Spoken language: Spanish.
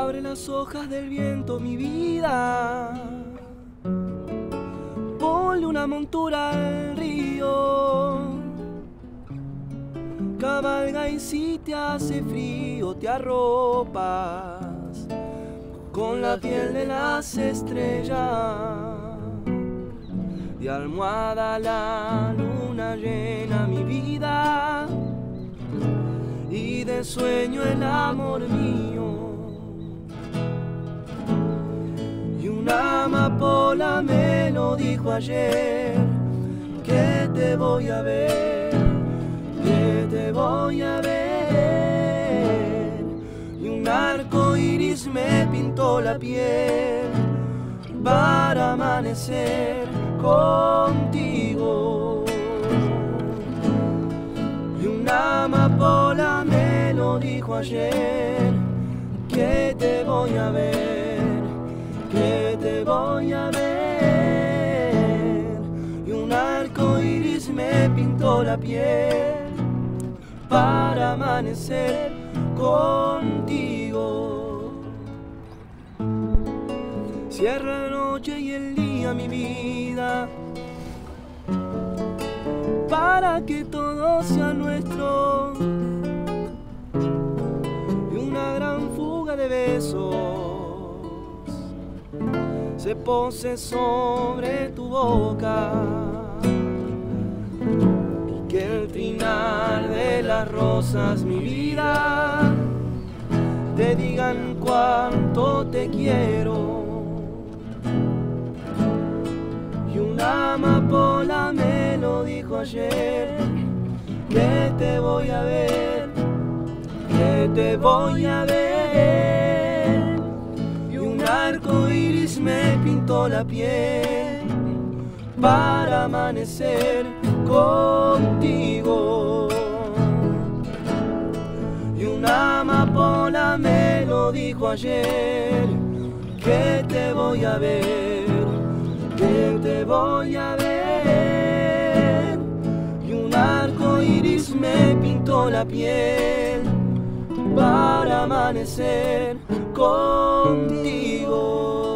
sobre las hojas del viento mi vida. Ponle una montura al río. Cabalga y si te hace frío te arropas con la piel de las estrellas. De almohada la luna llena mi vida y de sueño el amor mío. Y una amapola me lo dijo ayer, que te voy a ver, que te voy a ver. Y un arco iris me pintó la piel para amanecer contigo. Y una amapola me lo dijo ayer, que te voy a ver, que te voy a ver. Y un arco iris me pintó la piel para amanecer contigo. Cierra la noche y el día mi vida, para que todo sea nuestro. Y una gran fuga de besos se pose sobre tu boca, y que el trinar de las rosas, mi vida, te digan cuánto te quiero. Y una amapola me lo dijo ayer, que te voy a ver, que te voy a ver. Y un arco iris me pintó la piel para amanecer contigo. Y una amapola me lo dijo ayer, que te voy a ver, que te voy a ver. Y un arco iris me pintó la piel para amanecer contigo.